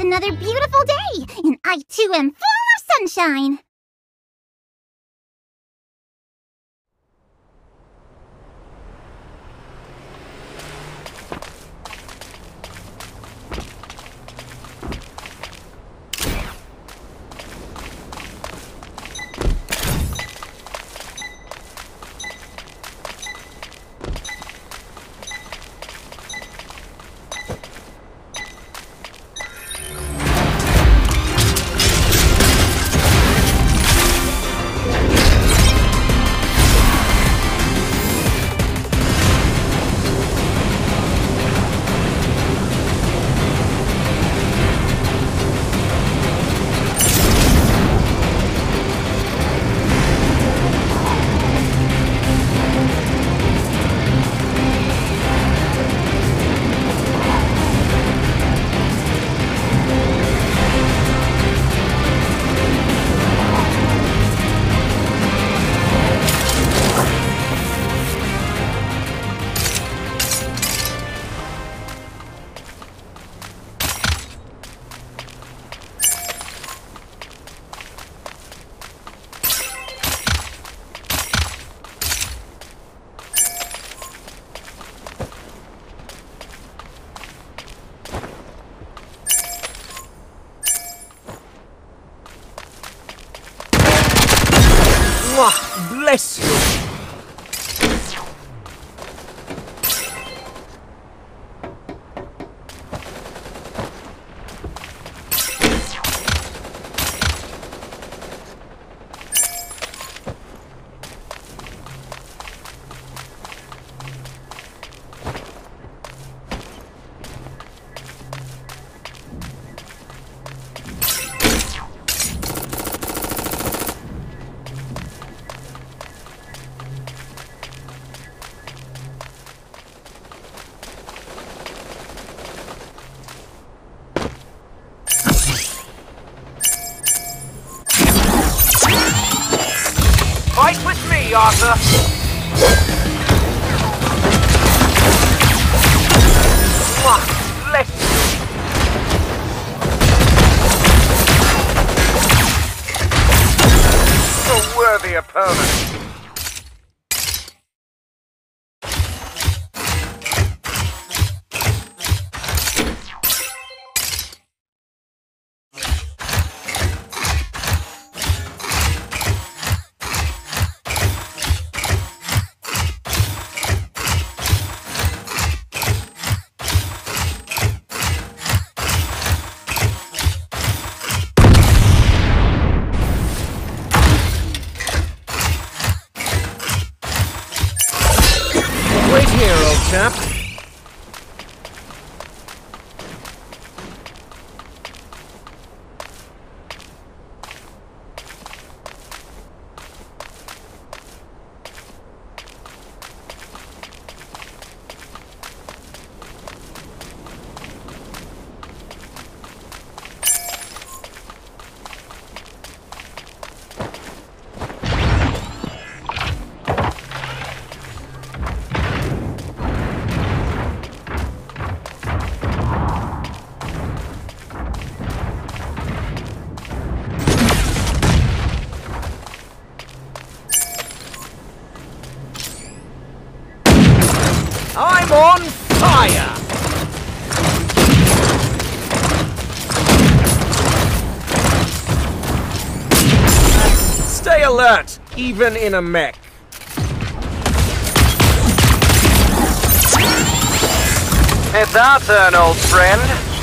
another beautiful day, and I too am full of sunshine. Bless you! Fight with me, Arthur! Bless you! A worthy opponent! Wait here, old chap. I'm on fire! Stay alert, even in a mech. It's our turn, old friend.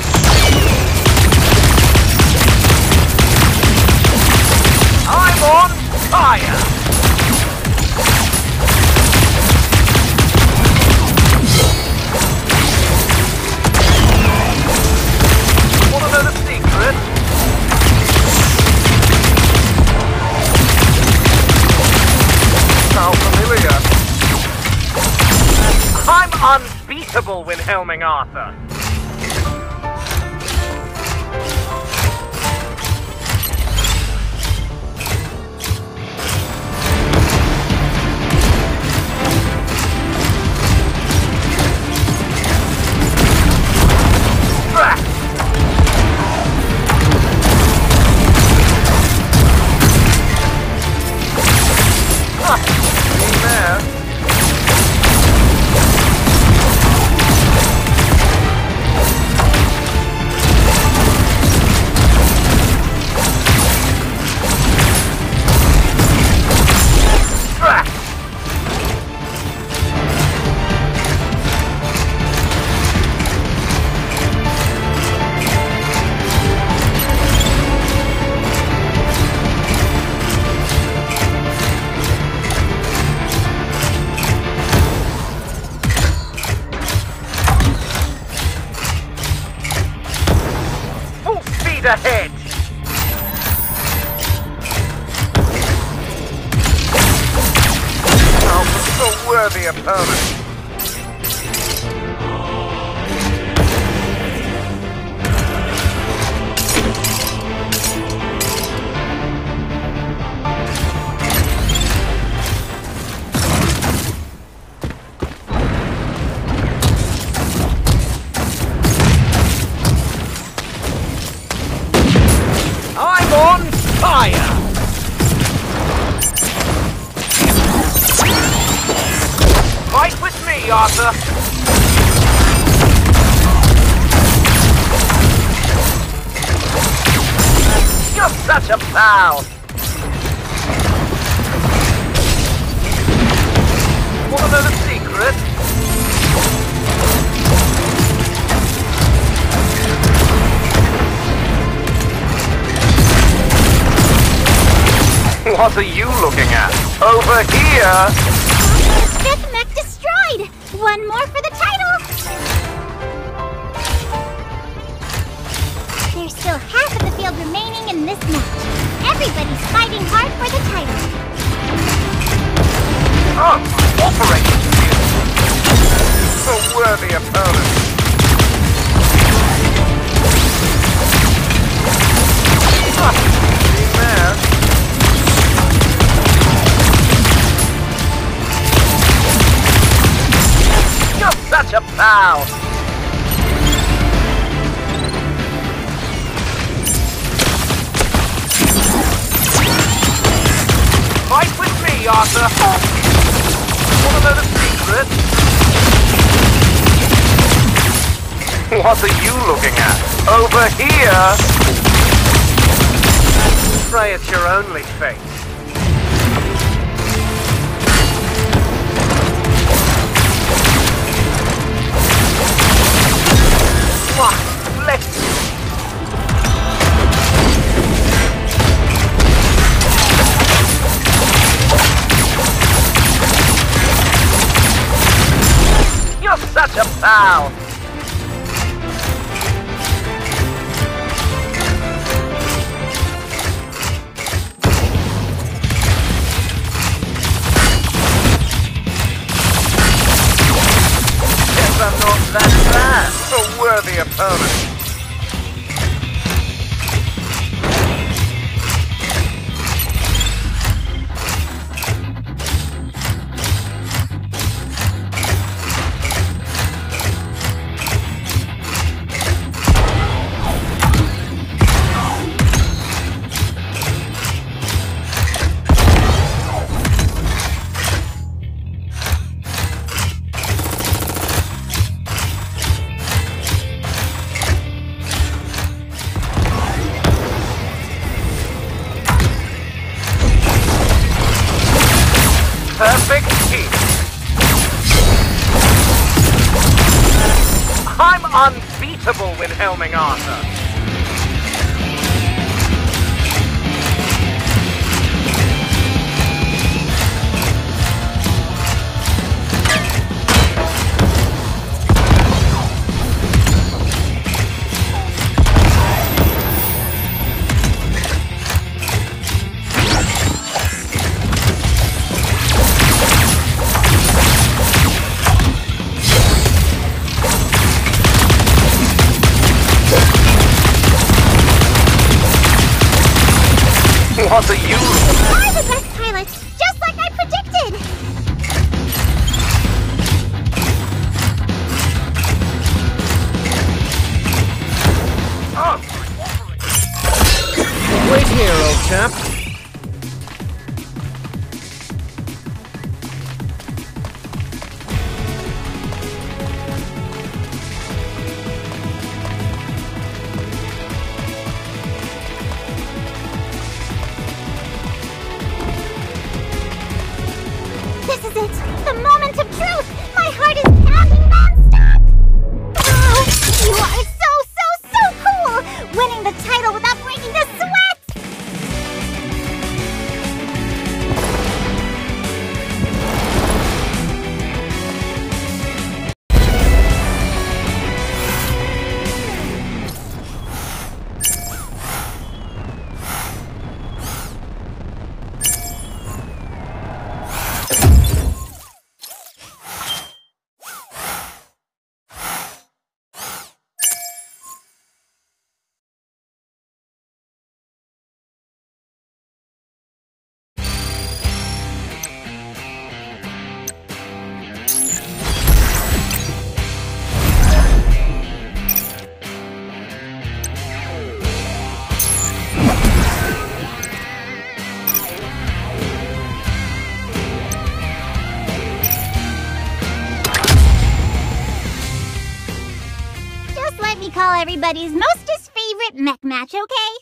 I'm on fire! How familiar. I'm unbeatable when helming Arthur. worthy opponent. I'm on fire! Fight with me, Arthur! You're such a pal! Want to know the secret? What are you looking at? Over here! Fifth mech destroyed! One more for the title! There's still half of the field remaining in this match. Everybody's fighting hard for the title. Oh, Operation Shield! A worthy opponent. Being there. You're such a pal! Fight with me, Arthur! Want to know the secret? What are you looking at? Over here! Pray it's your only fate. Let's... You're such a pal! Guess I'm not that bad. A worthy opponent. Perfect team. I'm unbeatable when helming Arthur. What are you? Are the best pilots, just like I predicted! Oh. Wait here, old chap. This is it! The moment of truth! My heart is pounding non-stop! Wow! You are so cool! Winning the title without breaking a sweat! everybody's mostest favorite mech match, okay?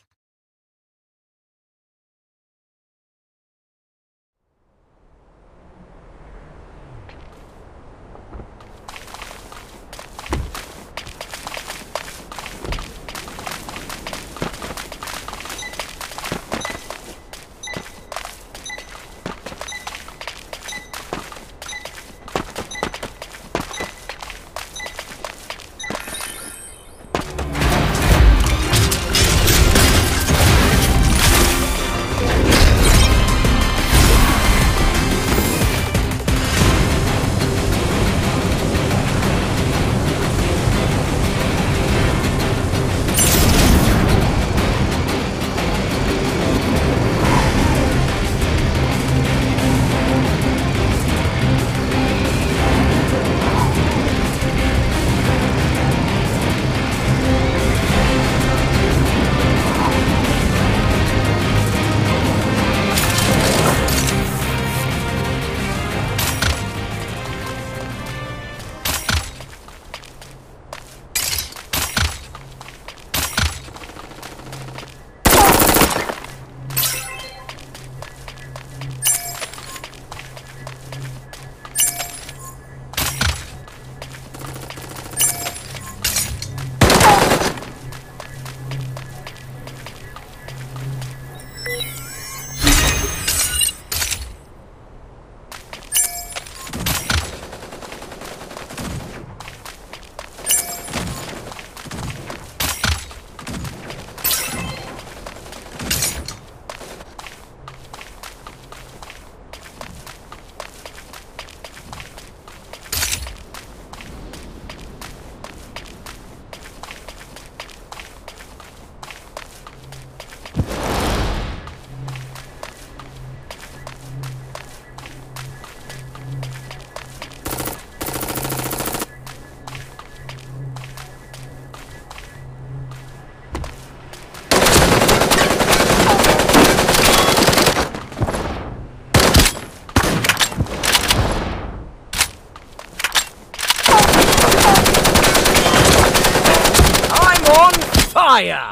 Fire!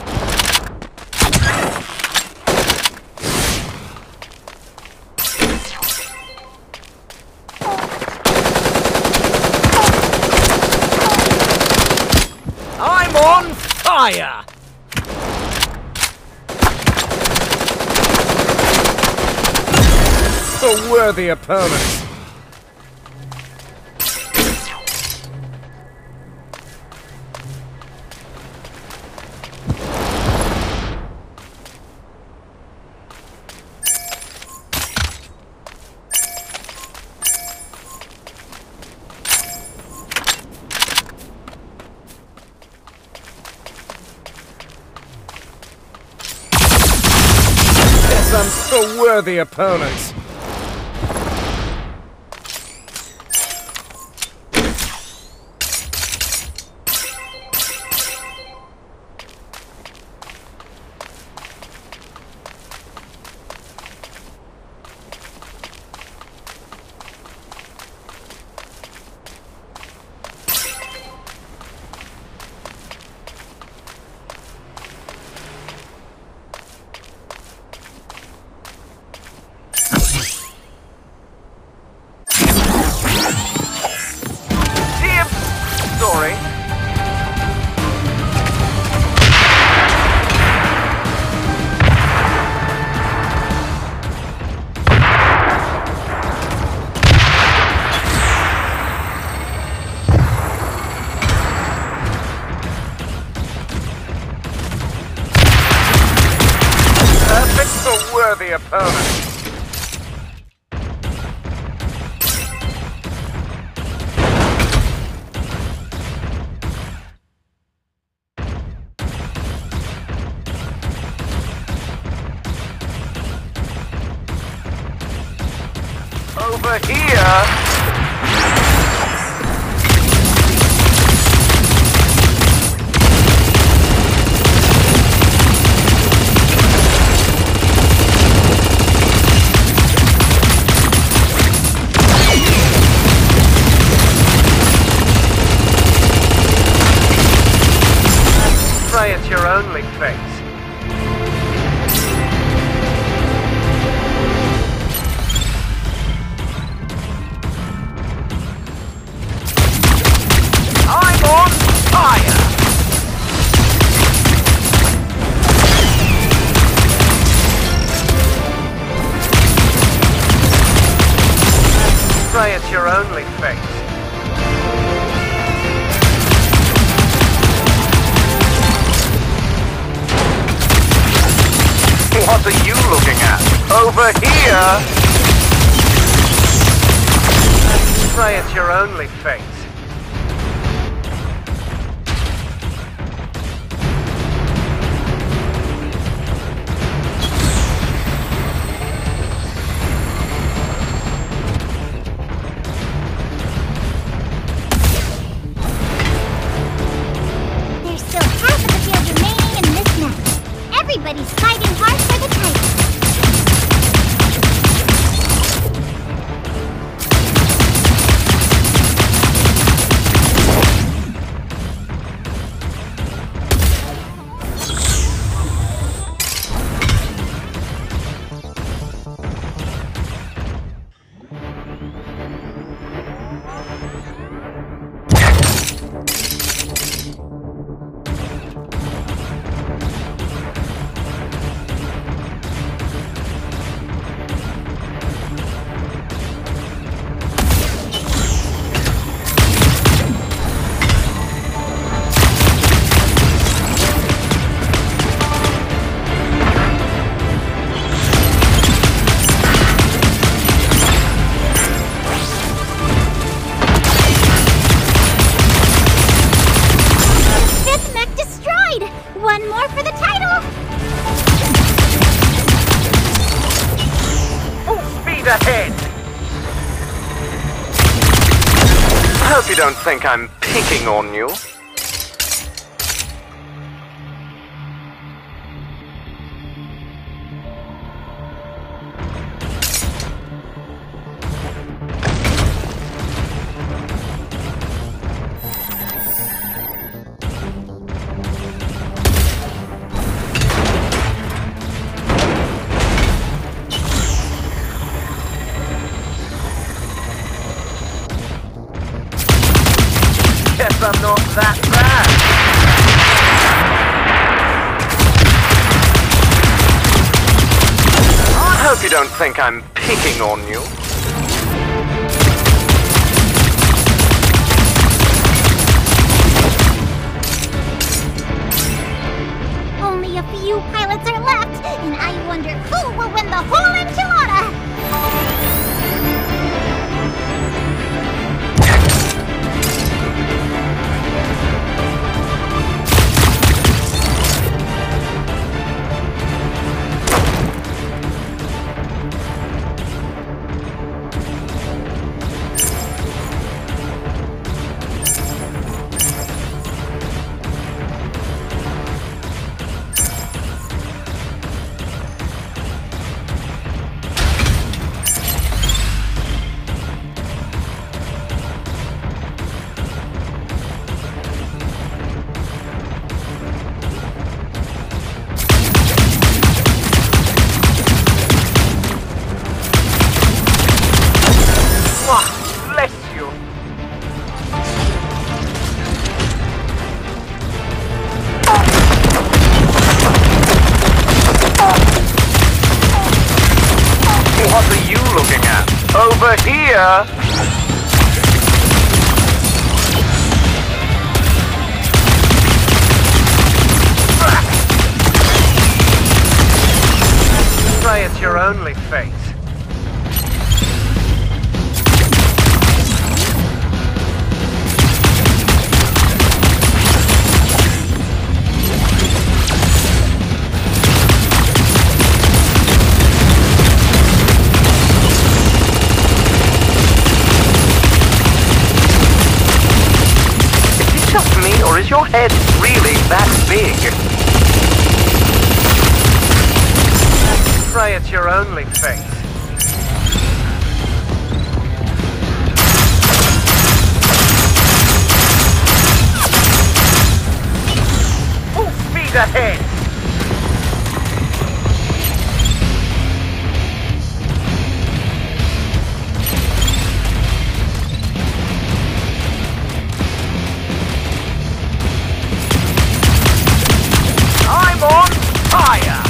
I'm on fire! A worthy opponent. A worthy opponent. Sorry. Perfect, a worthy opponent. Over here. your only fate. What are you looking at? Over here! Pray it's your only fate. There's still half of the field remaining in this match. Everybody's fighting hard for the title. One more for the title! Full speed ahead! I hope you don't think I'm picking on you. Guess I'm not that bad. I hope you don't think I'm picking on you. Only a few pilots are left, and I wonder who will win the whole enchilada! Bless you. What are you looking at? Over here! Pray it's your only fate. Or is your head really that big? Pray it's your only fate. Full speed ahead! On fire!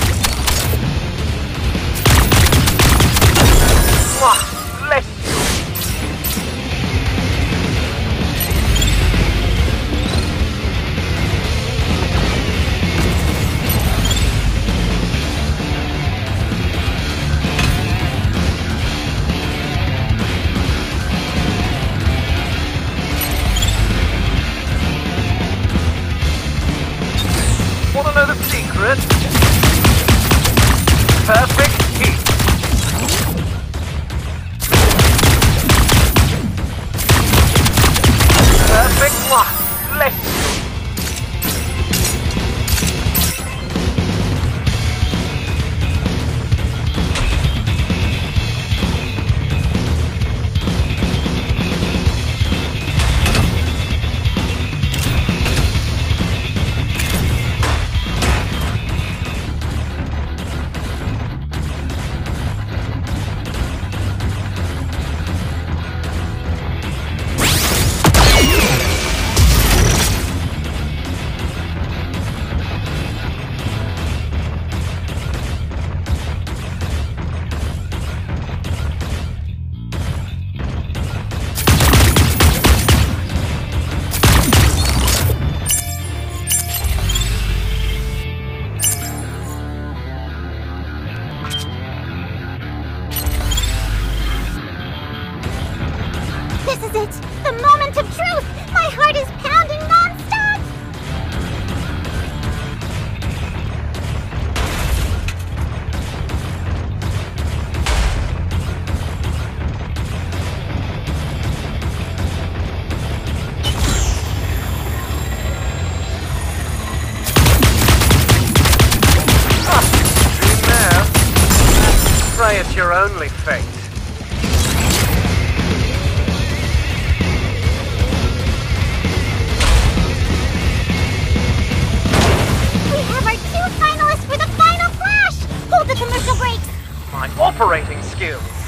Bless you! it's your only fate. We have our 2 finalists for the final clash! Hold the commercial breaks! My operating skills.